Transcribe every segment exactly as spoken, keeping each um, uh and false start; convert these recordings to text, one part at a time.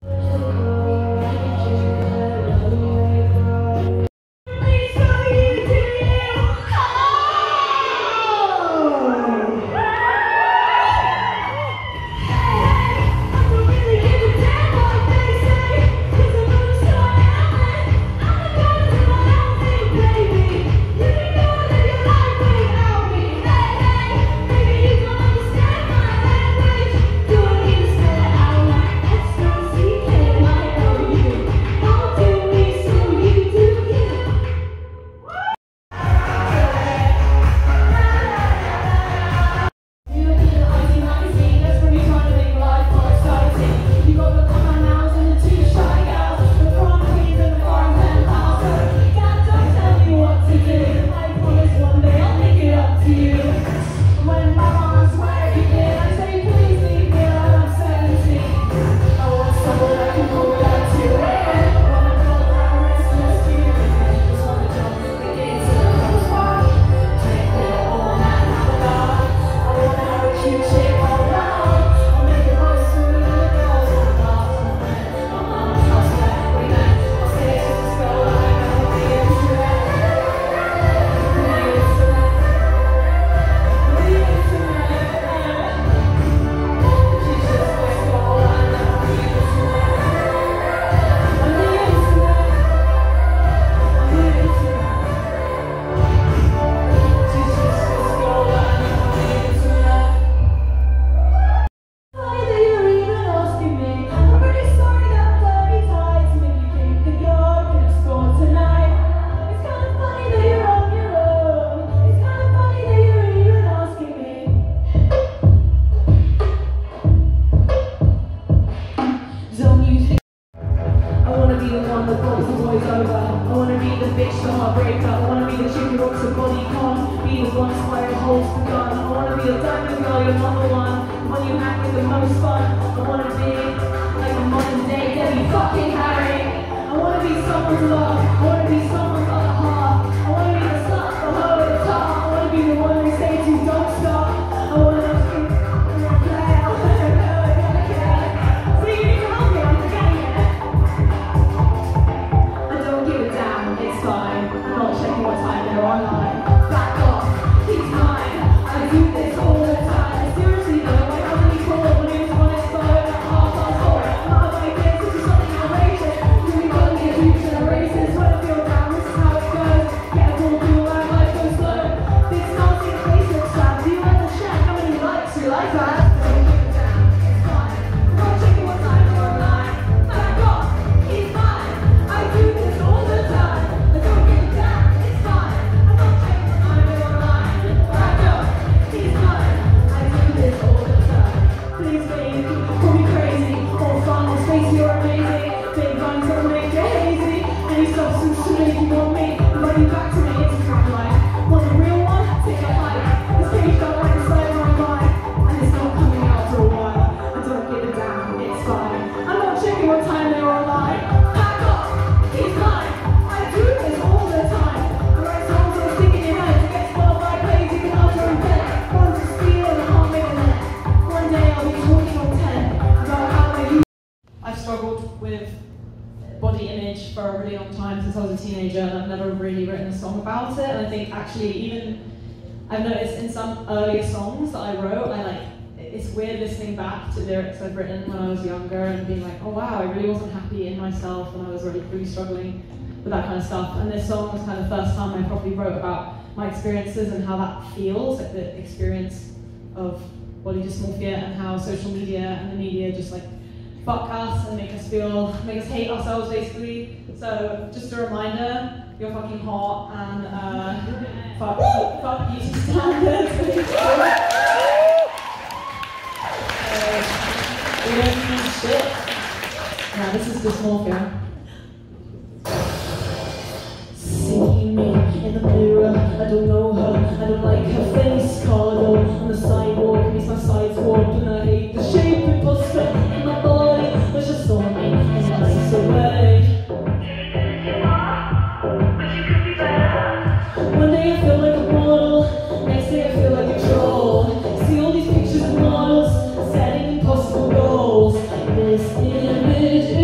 Actually, even I've noticed in some earlier songs that I wrote, I like, it's weird listening back to lyrics I've written when I was younger and being like, oh wow, I really wasn't happy in myself and I was really, really struggling with that kind of stuff. And this song was kind of the first time I properly wrote about my experiences and how that feels, like the experience of body dysmorphia and how social media and the media just like fuck us and make us feel, make us hate ourselves basically. So just a reminder, you're fucking hot and uh, fuck, fuck beauty standards. uh, we don't need shit. Now this is Dysmorphia. See me in the mirror, I don't know her, I don't like her face. Cardo on the sidewalk, makes my sides warp, and I hate the shape it puts in my body, but she saw me in a nicer way. One day I feel like a model, next day I feel like a troll. See all these pictures of models, setting impossible goals. This image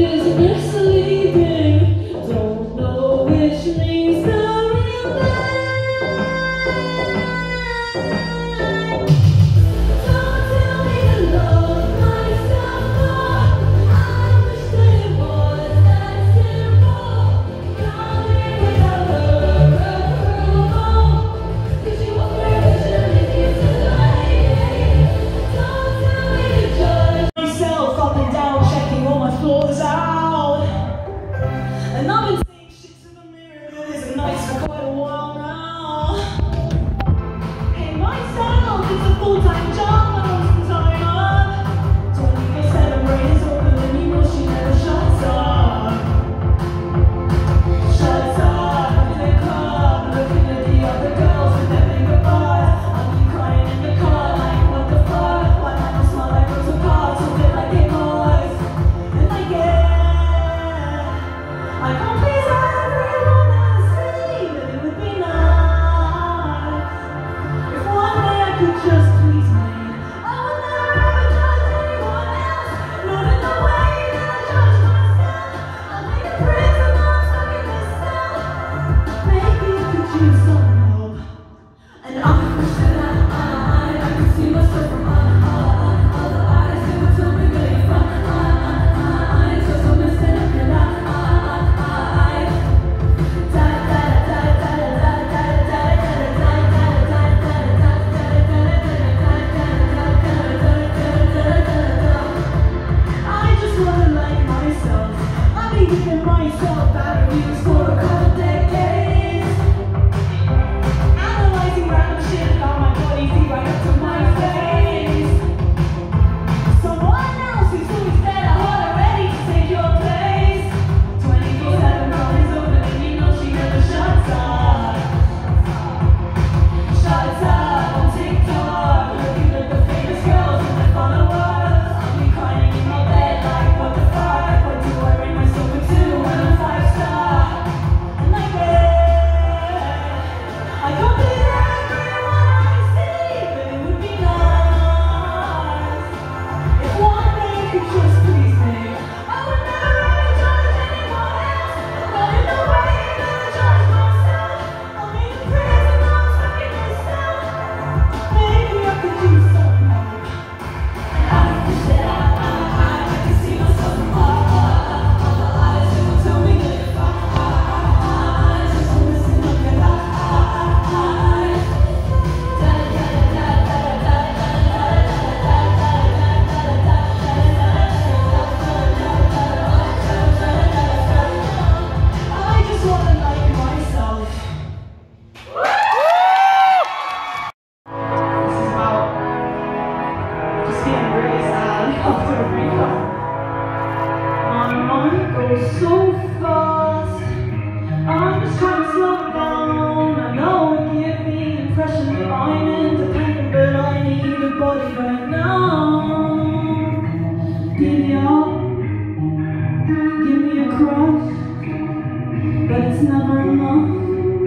goes so fast. I'm just trying to slow down. I know I give the impression that I'm independent, but I need a body right now. Give me up, give me a crush, but it's never enough.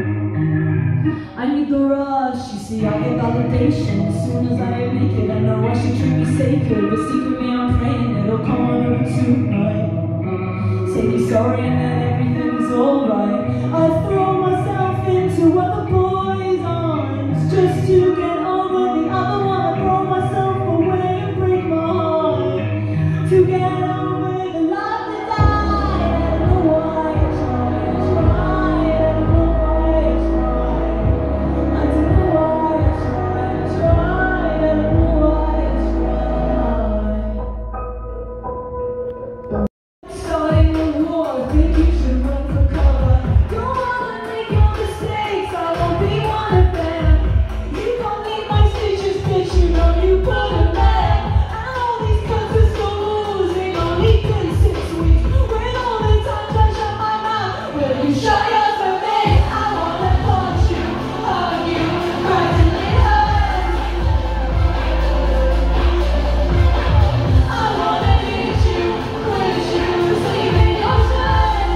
I need the rush, you see, I get validation as soon as I make it. I know I should treat me sacred, but secretly I'm praying it'll come on over tonight. Say me sorry and then everything's alright. I throw myself into other boys' arms just to get over the other one. I throw myself away and break my heart to get over the love that died. I don't know why I try, I try, I don't know why I try. I don't know why I try, I try, I don't know why I try. Starting a war, think you should run for cover. Don't wanna make your mistakes, I won't be one of them. You don't need my stitches, bitch, you know you put them there. And all these cuts are so losing, only been six weeks. When all the times I shut my mouth, will you shut yours for me? I wanna punch you, hug you, cry till it hurts. I wanna hit you, quit you, sleep in your shirt.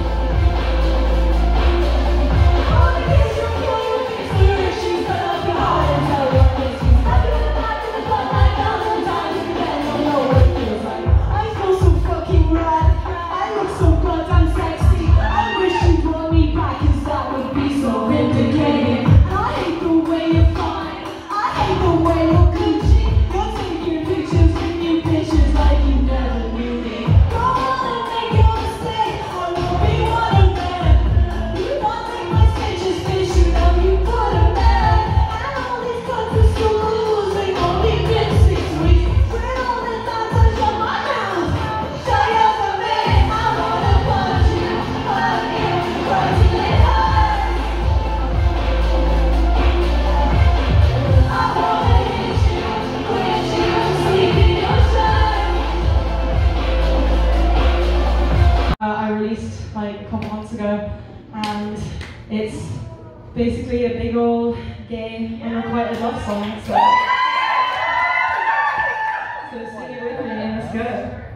I wanna kiss you, kill you, fix your issues, but I'll be hard and tell your issues. I've been back in the club nine thousand times, you then don't know what it feels like. I feel so fucking rad, I look so goddamn sexy. I wish you brought me back, cause that would be so vindicating. And I hate the way you're fine, I hate the way you're Gucci. You're taking pictures with new bitches like you never knew me. Go on and make your mistake, I won't be one of them. You want to take my stitches, bitch, you know you put them there. And all these cuts are so losing, only been six weeks. When all the times I shut my mouth, shut yours for me. I wanna punch you, hug you, cry till it hurts. I wanna hit you, quit you, sleep in your shirt. Uh, I released like a couple months ago, and it's basically a big old gay unrequited love song. So, so sing it with me and let's go.